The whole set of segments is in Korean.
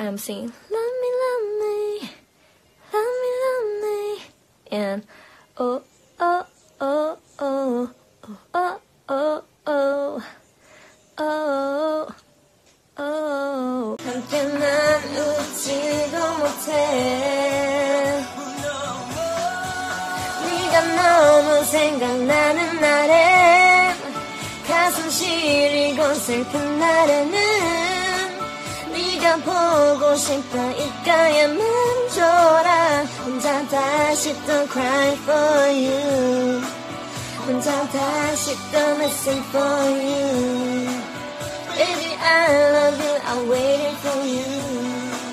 I'm singing love me, love me, love me, love me, and oh, oh, oh, oh, oh, oh, oh, oh, oh. 함께 난 웃지도 못해. 네가 너무 생각나는 날엔, 가슴 시리고 슬픈 날에는 네가 보고 싶다 입가에만 줘라. 혼자 다시 또 cry for you, 혼자 다시 또 missing for you. Baby I love you, I'm waiting for you.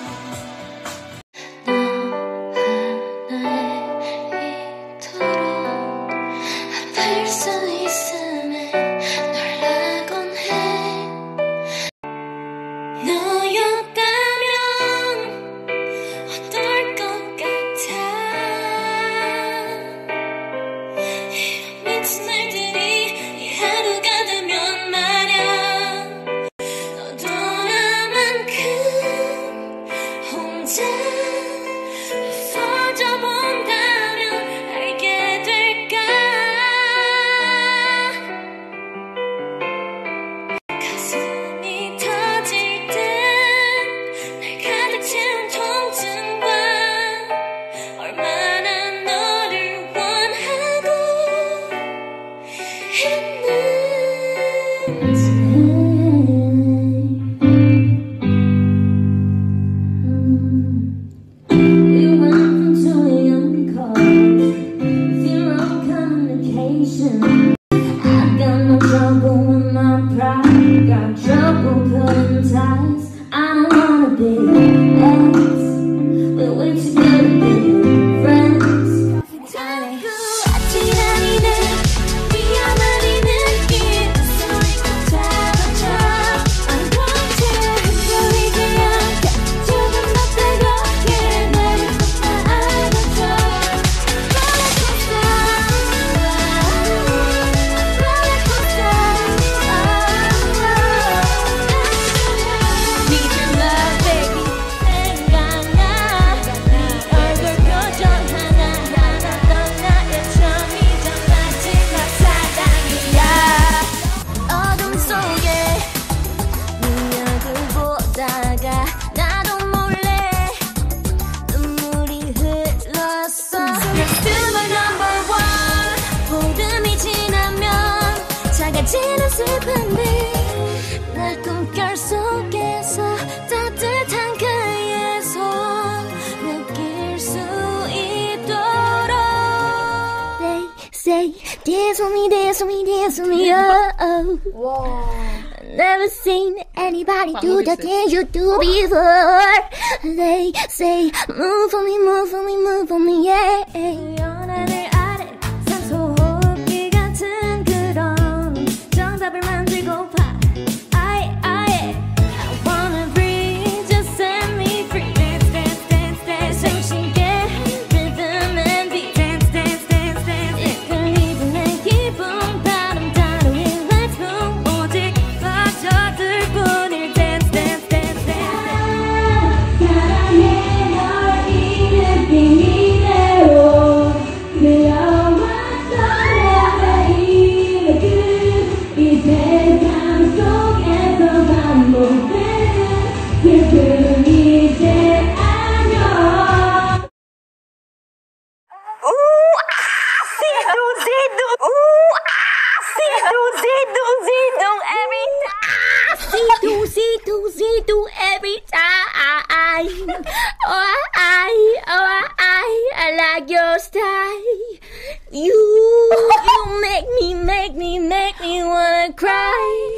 지는 슬픈데 날 꿈결 속에서 따뜻한 그의 손 느낄 수 있도록. They say dance with me, dance with me, dance with me, oh, oh. Wow. Never seen anybody do the things you do before. They say move for me, move for me, move for me, yeah. 연하늘 아래 산소 호흡기 같은 그런 정답을 만들고파. I wanna breathe, just set me free. Dance, dance, dance, dance. 숨쉬게 rhythm and beat. Dance, dance, dance, dance. 이끌리는 내 기분 바람 따로인 let's move. 오직 빠져들 뿐일 dance, dance, dance, dance. 사랑해 널 이 느낌 이대로 그려왔어야 해. 이 세상 속에서 반복되는 슬픔 이제 안녕. See-do every time. Oh, I like your style. You make me wanna cry.